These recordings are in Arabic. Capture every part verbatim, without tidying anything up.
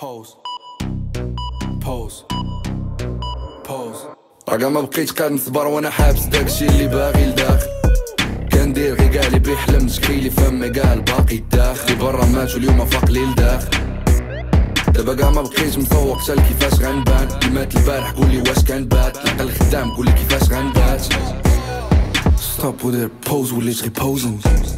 pose pose pose راكا ما بقيتش قاد نصبر وانا حابس داكشي اللي باغي لداخل. كندير غي كاع اللي بيحلم تكيلي فمي كاع الباقي الداخل. اللي برا مات واليوم فاق لي لداخل. دابا كاع ما بقيتش مسوق حتى لكيفاش غنبان. اللي مات البارح قولي واش كنبات. لقى الخدام قولي كيفاش غنبات. ستوب ودير بوز وليت غي بوزن.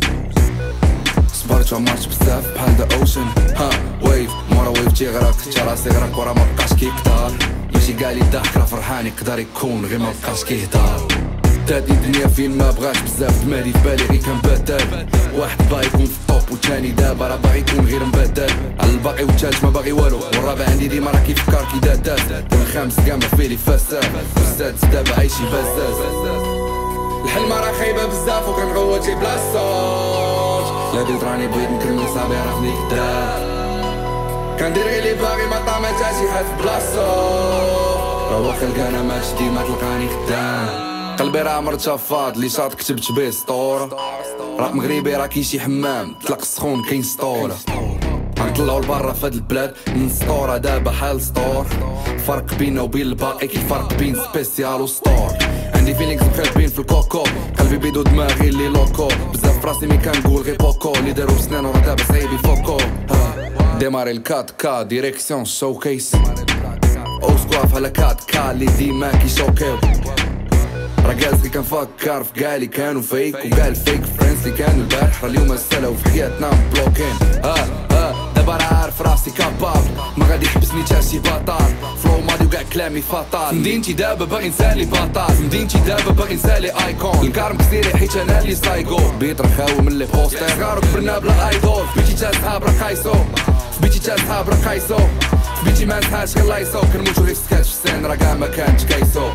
صبرت ومارت بزاف بحال ذا اوشن. ها ويف مورا ويف تيغرق حتى راسي غرق ورا ما بقاش كيكتار. ماشي كاع اللي ضحك راه فرحان يقدر يكون غير ما بقاش كيهضر. تادي الدنيا فين ما بغاش بزاف دمالي في بالي غير كنبدل. واحد باغي يكون في الطوب والثاني دابا راه باغي يكون غير مبدل. على الباقي والثالث ما باغي والو. والرابع عندي ديما راه كيفكر كي دادات. الخامس كاع ما فيه لي فساد. والسادس دابا عايشي بزاز. الحلمة راه خايبة بزاف وكنغوتي بلا صوت. لا قلت راني بغيت نكمل صافي راه فيك دار. كندير غير اللي باغي ما طامت شي حد في بلاصتو. راه واخا لقانا ماتش ديما تلقاني خدام. قلبي راه مرتا فاض لي شاط كتبت بيه سطورة. راه مغربي راه كاين شي حمام طلق السخون كاين سطورة. غنطلعو لبرا فهاد البلاد من سطورة دابا حال سطور. فرق بينا وبين الباقي كي الفرق بين سبيسيال وسطور. عندي فيلينغز مخربين في الكوكو. قلبي بيدو دماغي اللي لوكو. بزاف فراسي مي كنقول غير بوكو. اللي دارو بسنانو راه دابا صعيب يفوكو. ديماري الكات كا ديريكسيون شوكيس. او سكواف على كات كا اللي ديما كيشوكيو. راه جالس اللي كنفكر في كاع اللي كانوا فيك وكاع الفيك فريندز اللي كانوا البارح راه اليوم سالاو في حياتنا مبلوكين. ها ها دابا راه عارف راسي كابابل ما غادي يحبسني حتى شي بطال. فلو ماضي وكاع كلامي فطال. مدينتي دابا باغي نسالي بطال. مدينتي دابا باغي نسالي ايكون. الكارم كثيري حيت انا اللي سايكو. بيت راه خاوي من لي بوستر. غارو كبرنا بلا ايدول. بيتي تا صحاب راه قايسو. بيتي تا صحاب راه قايسو. بيتي ما نسحاش كنلايصو. كنموتو غير سكاتش في السين راه كاع ما كانش كايسو.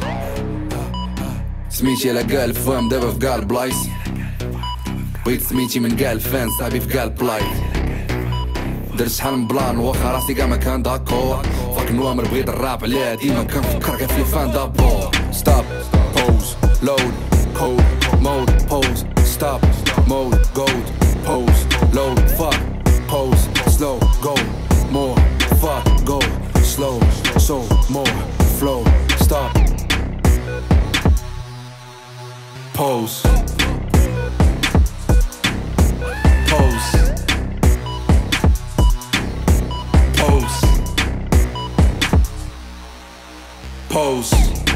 سميتي على كاع الفام دابا في كاع البلايص. بغيت سميتي من كاع الفان صاحبي في كاع البلايص. درت شحال من بلان واخا راسي كاع ما كان داكور. فاك نوامر بغيت الراب عليها ديما كنفكر غير في لي فان دابور. ستوب بوز لود كود مود بوز. ستوب مود جود بوز لود فاك بوز سلو جو مور فاك جو سلو سو مور فلو. ستوب pose pose pose pose